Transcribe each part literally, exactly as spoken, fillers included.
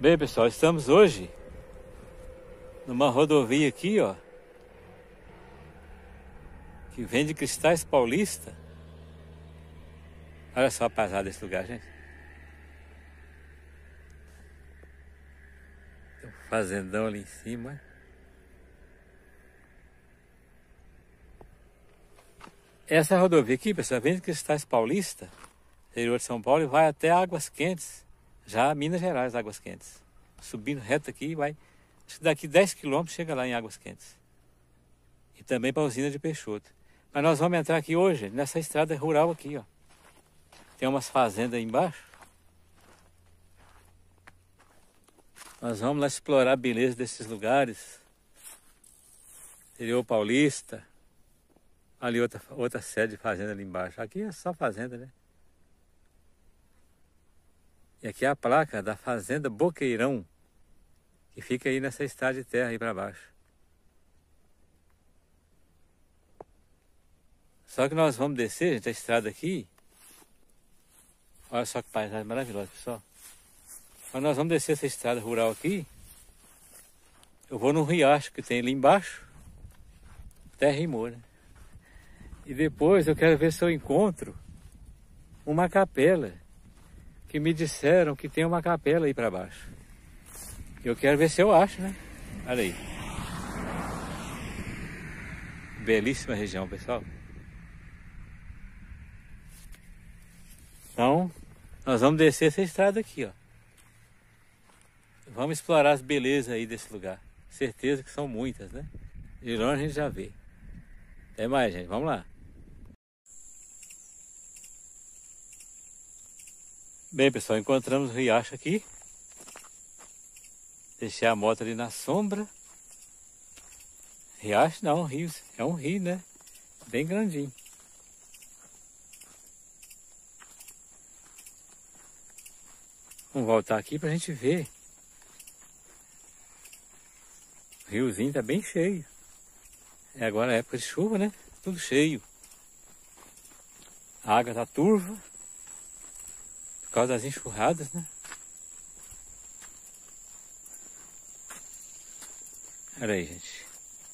Bem, pessoal, estamos hoje numa rodovia aqui, ó, que vem de Cristais Paulista. Olha só a paisagem desse lugar, gente. Tem um fazendão ali em cima. Essa rodovia aqui, pessoal, vem de Cristais Paulista, interior de São Paulo, e vai até Águas Quentes, já Minas Gerais, Águas Quentes. Subindo reto aqui, vai, acho que daqui dez quilômetros chega lá em Águas Quentes. E também para a usina de Peixoto. Mas nós vamos entrar aqui hoje, nessa estrada rural aqui, ó. Tem umas fazendas aí embaixo. Nós vamos lá explorar a beleza desses lugares. Interior paulista. Ali outra, outra sede de fazenda ali embaixo. Aqui é só fazenda, né? E aqui é a placa da Fazenda Boqueirão, que fica aí nessa estrada de terra aí para baixo. Só que nós vamos descer, gente, a estrada aqui. Olha só que paisagem maravilhosa, pessoal. Mas nós vamos descer essa estrada rural aqui. Eu vou no riacho que tem ali embaixo. Até rimou, né? E depois eu quero ver se eu encontro uma capela. Que me disseram que tem uma capela aí para baixo. Eu quero ver se eu acho, né? Olha aí. Belíssima região, pessoal. Então, nós vamos descer essa estrada aqui, ó. Vamos explorar as belezas aí desse lugar. Certeza que são muitas, né? De longe a gente já vê. Até mais, gente. Vamos lá. Bem, pessoal, encontramos o riacho aqui. Deixei a moto ali na sombra. Riacho não, rio. É um rio, né? Bem grandinho. Vamos voltar aqui pra gente ver. O riozinho tá bem cheio. É agora a época de chuva, né? Tudo cheio. A água tá turva. Por causa das enxurradas, né? Olha aí, gente.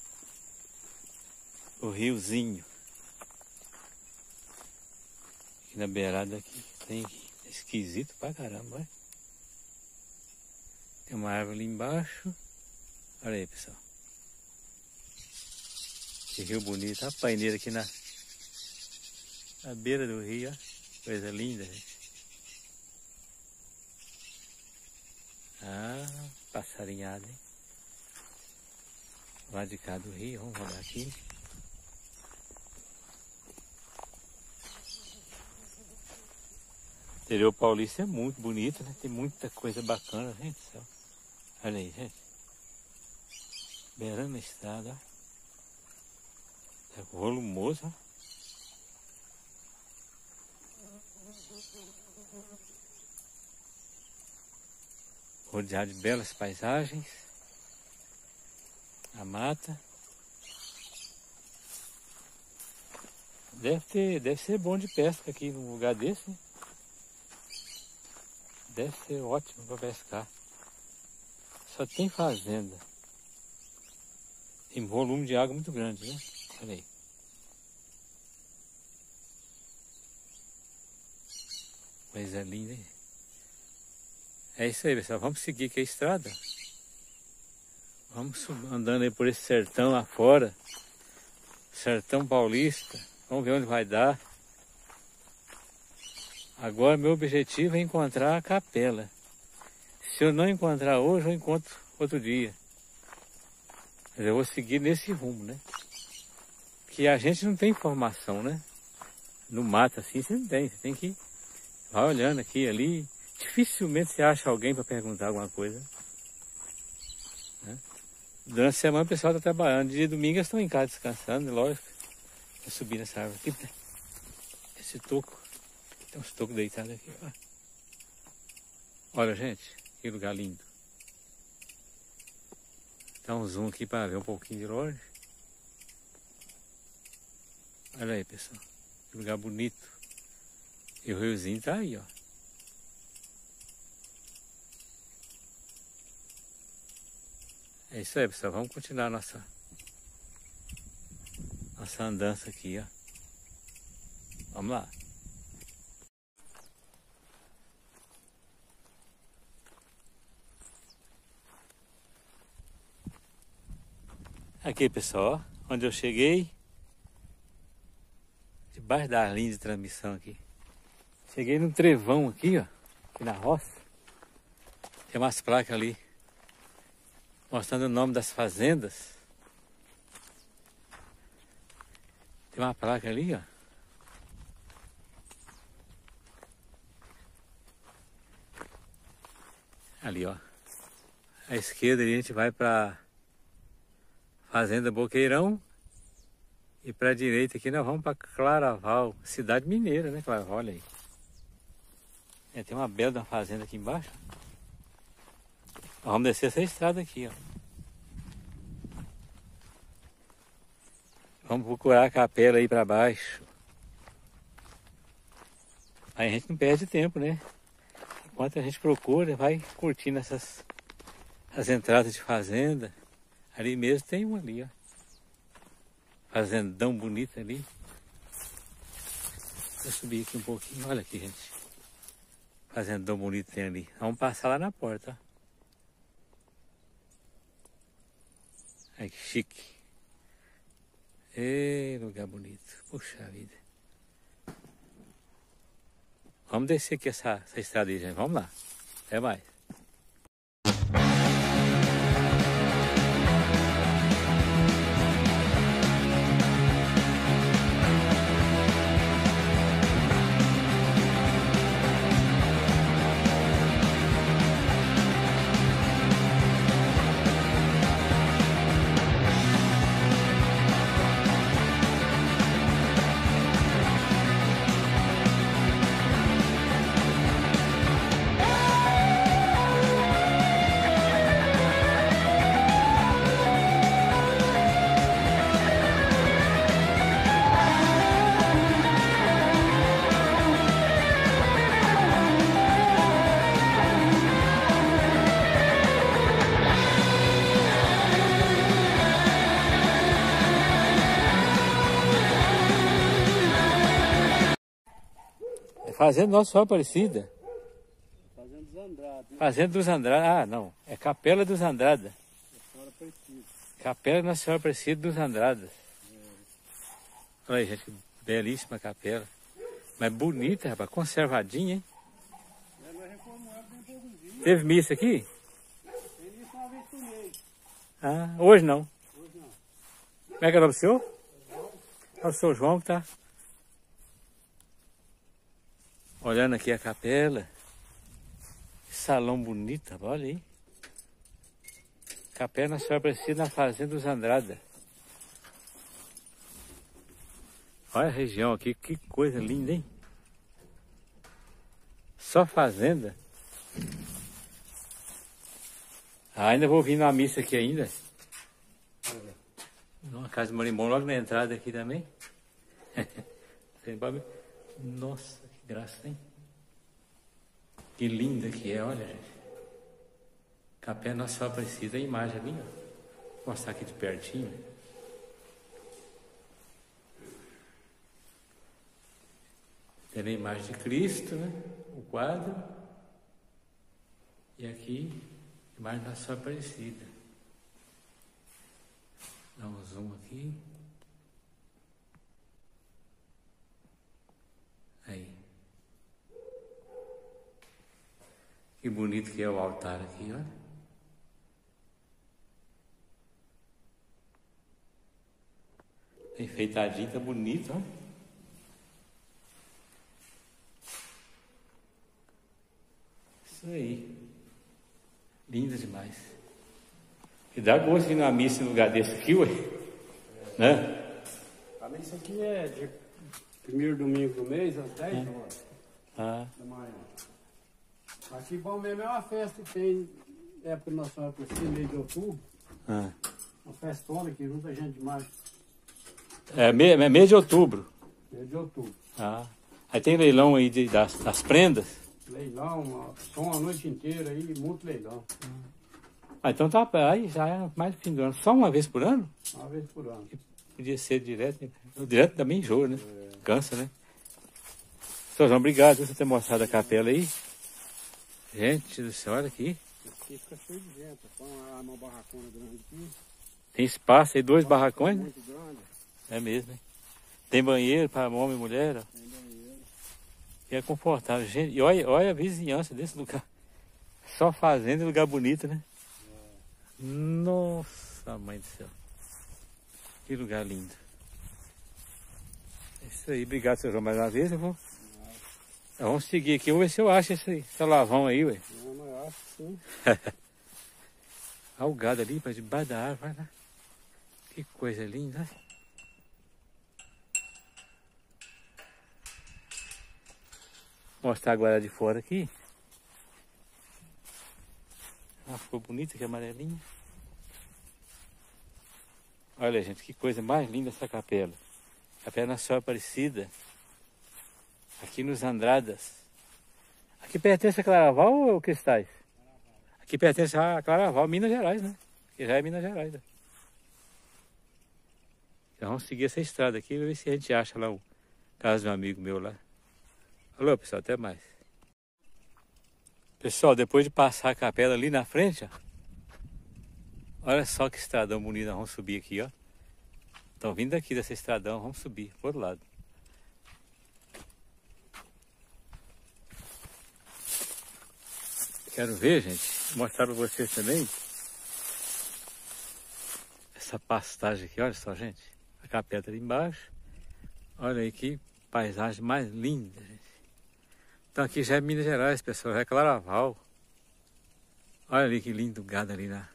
O riozinho. Aqui na beirada aqui. Tem esquisito pra caramba, olha. Tem uma árvore ali embaixo. Olha aí, pessoal. Que rio bonito. Olha a paineira aqui na, na beira do rio, ó. Coisa linda, gente. Ah, passarinhada, hein? Lá de cá do rio, vamos rodar aqui. O interior paulista é muito bonito, né? Tem muita coisa bacana, gente do céu. Olha aí, gente. Beirando a estrada, ó. É volumoso, ó. Rodeado de belas paisagens. A mata. Deve ter, deve ser bom de pesca aqui num lugar desse, né? Deve ser ótimo para pescar. Só tem fazenda. Tem volume de água muito grande, né? Olha aí. Coisa linda, hein? É isso aí, pessoal. Vamos seguir aqui a estrada. Vamos andando aí por esse sertão lá fora. Sertão paulista. Vamos ver onde vai dar. Agora meu objetivo é encontrar a capela. Se eu não encontrar hoje, eu encontro outro dia. Mas eu vou seguir nesse rumo, né? Que a gente não tem informação, né? No mato assim você não tem. Você tem que vai olhando aqui e ali. Dificilmente você acha alguém para perguntar alguma coisa. Né? Durante a semana o pessoal está trabalhando. Dia de domingo eles estão em casa descansando, lógico. Vou subir nessa árvore aqui. Esse toco. Tem uns tocos deitados aqui. Ó. Olha, gente, que lugar lindo. Dá um zoom aqui para ver um pouquinho de longe. Olha aí, pessoal. Que lugar bonito. E o riozinho tá aí, ó. É isso aí, pessoal. Vamos continuar a nossa, nossa andança aqui, ó. Vamos lá. Aqui, pessoal, ó, onde eu cheguei. Debaixo da linha de transmissão aqui. Cheguei num trevão aqui, ó. Aqui na roça. Tem umas placas ali mostrando o nome das fazendas. Tem uma placa ali, ó. Ali, ó. À esquerda a gente vai para Fazenda Boqueirão. E para a direita aqui nós vamos para Claraval, cidade mineira, né, Claraval? Olha aí. É, tem uma bela de uma fazenda aqui embaixo. Nós vamos descer essa estrada aqui, ó. Vamos procurar a capela aí para baixo. Aí a gente não perde tempo, né? Enquanto a gente procura, vai curtindo essas as entradas de fazenda. Ali mesmo tem uma ali, ó. Fazendão bonito ali. Vou subir aqui um pouquinho. Olha aqui, gente. Fazendão bonito tem ali. Vamos passar lá na porta, ó. Ai, que chique. Ei, lugar bonito. Puxa vida. Vamos descer aqui essa, essa estrada aí, gente. Vamos lá. Até mais. Fazenda Nossa Senhora Aparecida. Fazenda dos Andradas. Né? Fazenda dos Andradas. Ah, não. É Capela dos Andradas. Nossa Senhora Aparecida. Capela Nossa Senhora Aparecida dos Andradas. É. Olha aí, gente, que belíssima capela. Mas bonita, rapaz. Conservadinha, hein? Ela é reformada tem poucos dias. Teve missa aqui? Tem missa uma vez por mês. Ah, hoje não. Hoje não. Como é que é o nome do senhor? É o senhor João que tá olhando aqui a capela. Que salão bonito, olha aí. Capela Nossa Senhora Aparecida na Fazenda dos Andradas. Olha a região aqui, que coisa linda, hein? Só fazenda. Ah, ainda vou vir numa missa aqui ainda. Uma casa de Marimbom logo na entrada aqui também. Nossa, que graça, hein? Que linda que é, olha, gente. Capela Nossa Senhora Aparecida, a imagem ali, ó. Vou mostrar aqui de pertinho. Tem a imagem de Cristo, né? O quadro. E aqui, a imagem da Nossa Senhora Aparecida. Dá um zoom aqui. Aí. Que bonito que é o altar aqui, olha. Enfeitadinho, tá bonito, ó. Isso aí. Linda demais. E dá gosto de ir numa missa em lugar desse aqui, ué. É. Né? A missa aqui é de primeiro domingo do mês, às dez horas ah. da manhã. Aqui bom mesmo é uma festa que tem época Nossa Senhora Aparecida, mês de outubro. Ah. Uma festona que junta gente demais. É, me, é mês de outubro. Mês de outubro. Ah. Aí tem leilão aí de, das, das prendas. Leilão, som a noite inteira aí, muito leilão. Ah, então tá, aí já é mais do fim do ano. Só uma vez por ano? Uma vez por ano. Podia ser direto, né? O direto também enjoa, né? É. Cansa, né? Seu João, obrigado por você ter mostrado a capela aí. Gente do céu, olha aqui. Aqui fica cheio de gente. Põe uma, uma barracona grande aqui. Tem espaço aí, dois barracões, né? Muito grande. É mesmo, né? Tem banheiro para homem e mulher, ó. Tem banheiro. E é confortável. Gente, e olha, olha a vizinhança desse lugar. Só fazenda e lugar bonito, né? É. Nossa, mãe do céu. Que lugar lindo. É isso aí. Obrigado, seu João, mais uma vez. Eu vou... É. Vamos seguir aqui. Vamos ver se eu acho esse, esse lavão aí, ué. Não, mas eu acho sim. Olha o gado ali, para debaixo da árvore. Vai lá. Que coisa linda, né? Vou mostrar agora de fora aqui. Ah, ficou bonita aqui, amarelinha. Olha, gente, que coisa mais linda essa capela. Capela Nossa Senhora Aparecida. Aqui nos Andradas. Aqui pertence a Claraval ou Cristais? Aqui pertence a Claraval, Minas Gerais, né? Que já é Minas Gerais. Né? Então vamos seguir essa estrada aqui e ver se a gente acha lá o caso de um amigo meu lá. Falou, pessoal, até mais. Pessoal, depois de passar a capela ali na frente, ó. Olha só que estradão bonito, nós vamos subir aqui, ó. Estão vindo daqui dessa estradão, vamos subir pro outro lado. Quero ver, gente, mostrar para vocês também essa pastagem aqui, olha só, gente. A capela tá ali embaixo. Olha aí que paisagem mais linda, gente. Então aqui já é Minas Gerais, pessoal, já é Claraval. Olha ali que lindo gado ali na...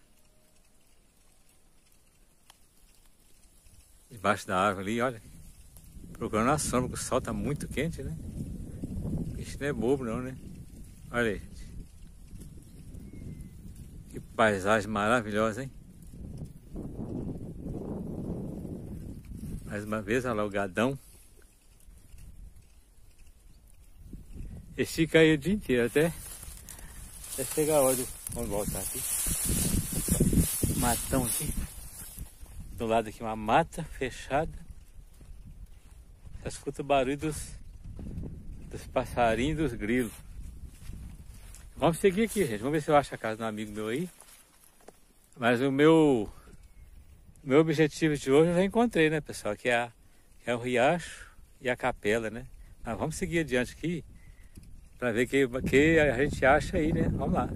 Debaixo da árvore ali, olha. Procurando a sombra, porque o sol tá muito quente, né? Isso não é bobo não, né? Olha aí, gente. Que paisagem maravilhosa, hein? Mais uma vez, olha lá o gadão. Esse fica aí o dia inteiro, até, até chegar a hora de... Vamos voltar aqui. Matão aqui. Do lado aqui uma mata fechada. Você escuta o barulho dos, dos passarinhos e dos grilos. Vamos seguir aqui, gente. Vamos ver se eu acho a casa de um amigo meu aí. Mas o meu, meu objetivo de hoje eu já encontrei, né, pessoal? Que é, a, que é o riacho e a capela, né? Mas vamos seguir adiante aqui. Para ver o que, que a gente acha aí, né? Vamos lá.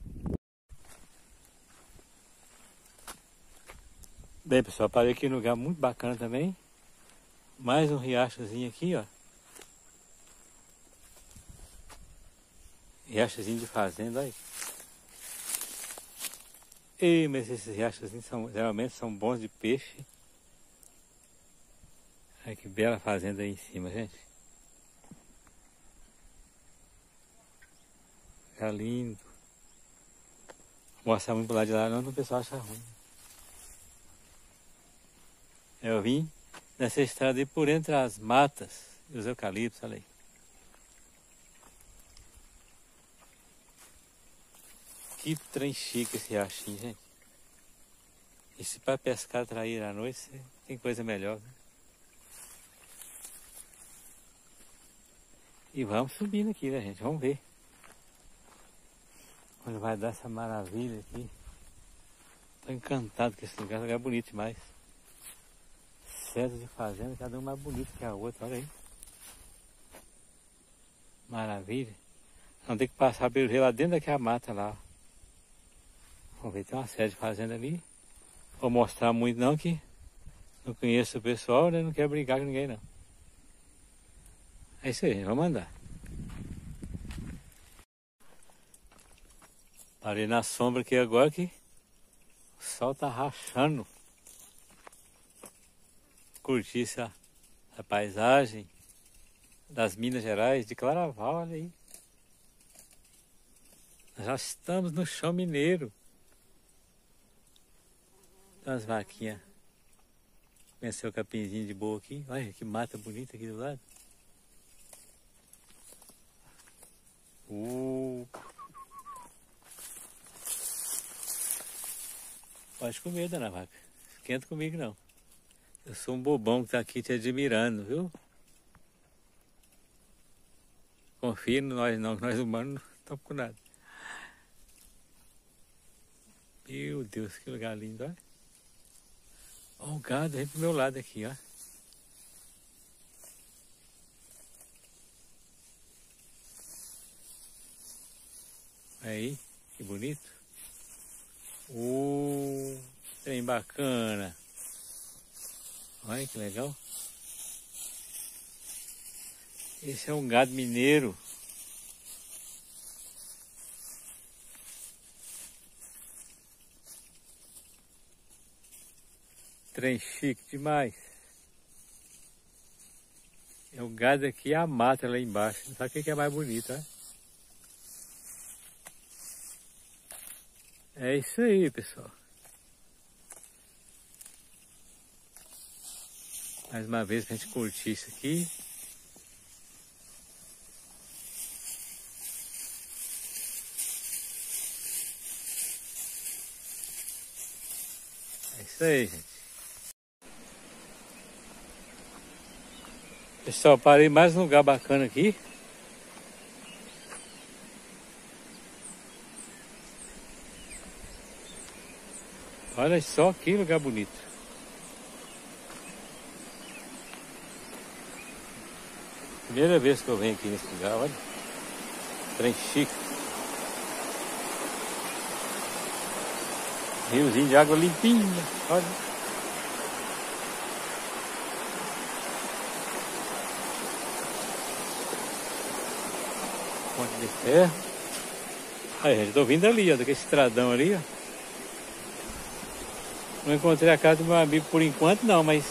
Bem, pessoal, parei aqui num lugar muito bacana também. Mais um riachozinho aqui, ó. Riachozinho de fazenda, aí. Ei, mas esses riachozinhos são, geralmente são bons de peixe. Olha que bela fazenda aí em cima, gente. Fica lindo. Vou mostrar muito pro lado de lá, não, o pessoal acha ruim. Eu vim nessa estrada aí por entre as matas e os eucaliptos, olha aí. Que trem chique esse riachinho, gente. E se para pescar traíra à noite, tem coisa melhor, né? E vamos subindo aqui, né, gente? Vamos ver. Onde vai dar essa maravilha aqui. Tô encantado com esse lugar, lugar bonito demais. Cedas de fazenda, cada um mais bonito que a outra, olha aí. Maravilha. Vamos ter que passar pelo rio lá dentro daquela mata lá. Vamos ver, tem uma sede de fazenda ali. Vou mostrar muito não, que não conheço o pessoal, né? Não quero brigar com ninguém não. É isso aí, vamos andar. Parei na sombra aqui agora que o sol tá rachando. Curtir essa, a paisagem das Minas Gerais, de Claraval, olha aí. Nós já estamos no chão mineiro. Tem umas vaquinhas. Conheceu o capinzinho de boa aqui. Olha que mata bonita aqui do lado. Uh. Pode comer, dona Vaca. Esquenta comigo não. Eu sou um bobão que tá aqui te admirando, viu? Confia em nós não, que nós humanos não estamos com nada. Meu Deus, que lugar lindo, olha. Ó, o gado vem pro meu lado aqui, ó. Aí, que bonito. Uh, trem bacana. Olha que legal. Esse é um gado mineiro. Trem chique demais. É o gado aqui e a mata lá embaixo. Não sabe o que é mais bonito, né? É isso aí, pessoal. Mais uma vez pra gente curtir isso aqui. É isso aí, gente. Pessoal, parei mais um lugar bacana aqui. Olha só que lugar bonito. Primeira vez que eu venho aqui nesse lugar, olha. Trem chique. Riozinho de água limpinha, olha. Ponte de ferro. Aí, gente, tô vindo ali, ó, daquele estradão ali, ó. Não encontrei a casa do meu amigo por enquanto, não, mas...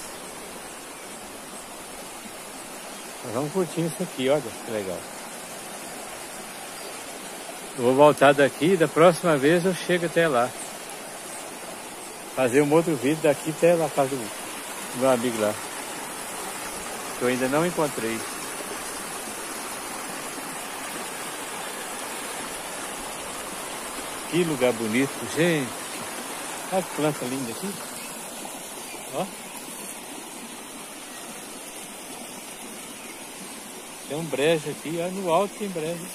Nós vamos curtindo isso aqui, olha, que legal. Eu vou voltar daqui, da próxima vez eu chego até lá. Fazer um outro vídeo daqui até lá, a casa do meu amigo lá. Que eu ainda não encontrei. Que lugar bonito, gente. Olha que planta linda aqui. Ó. Tem um brejo aqui, olha no alto tem brejo.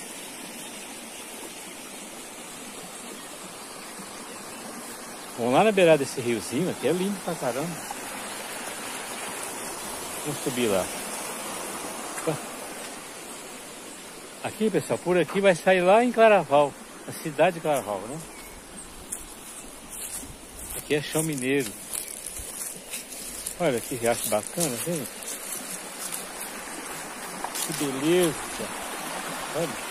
Vamos lá na beirada desse riozinho, aqui é lindo pra caramba. Vamos subir lá. Aqui, pessoal, por aqui vai sair lá em Claraval, a cidade de Claraval, né? Aqui é chão mineiro. Olha que riacho bacana, gente. Que beleza. Olha.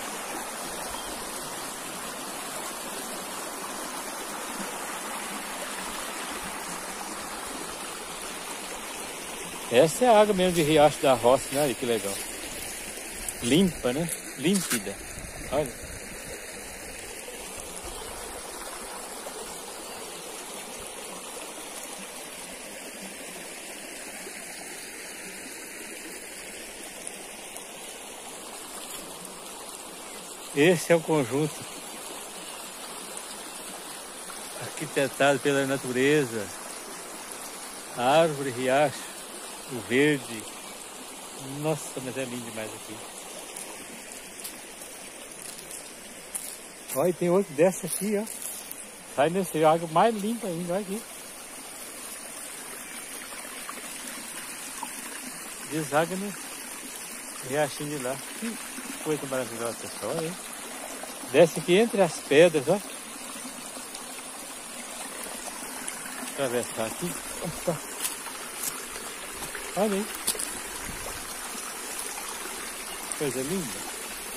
Essa é a água mesmo de riacho da roça, né? Olha que legal. Limpa, né? Límpida. Olha. Esse é o conjunto arquitetado pela natureza. A árvore, riacho, o verde. Nossa, mas é lindo demais aqui. Olha, tem outro dessa aqui, ó. Sai nesse água mais limpa ainda, olha aqui. Deságua no riachinho de lá. Que coisa maravilhosa, pessoal, olha aí. Desce aqui entre as pedras, ó. Atravessar aqui. Opa. Olha aí. Coisa linda.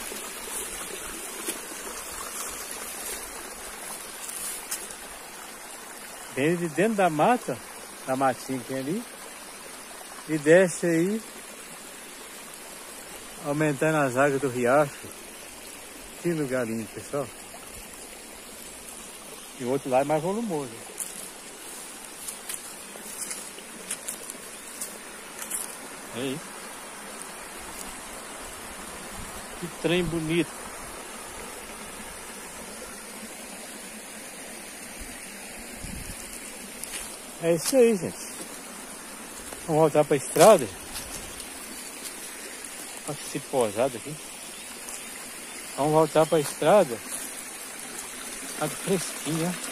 Vem de dentro da mata, da matinha que tem ali, e desce aí, aumentando as águas do riacho. Que lugar lindo, pessoal. E o outro lado é mais volumoso. Aí. Que trem bonito. É isso aí, gente. Vamos voltar para a estrada. Olha que posado aqui. Vamos voltar para a estrada. Tá fresquinho, ó.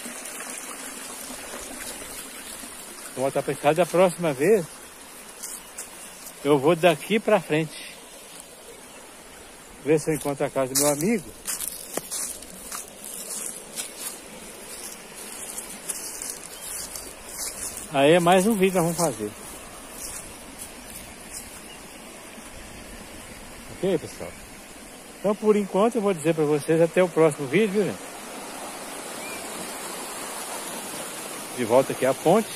Vou voltar para a estrada. Da próxima vez eu vou daqui para frente. Ver se eu encontro a casa do meu amigo. Aí é mais um vídeo que nós vamos fazer. Ok, pessoal? Então, por enquanto, eu vou dizer para vocês até o próximo vídeo, viu, gente? De volta aqui à ponte.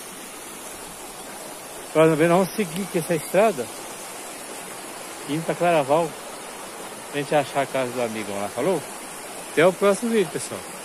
Próxima vez nós vamos seguir aqui essa estrada, indo para Claraval, pra gente achar a casa do amigo lá. Falou? Até o próximo vídeo, pessoal.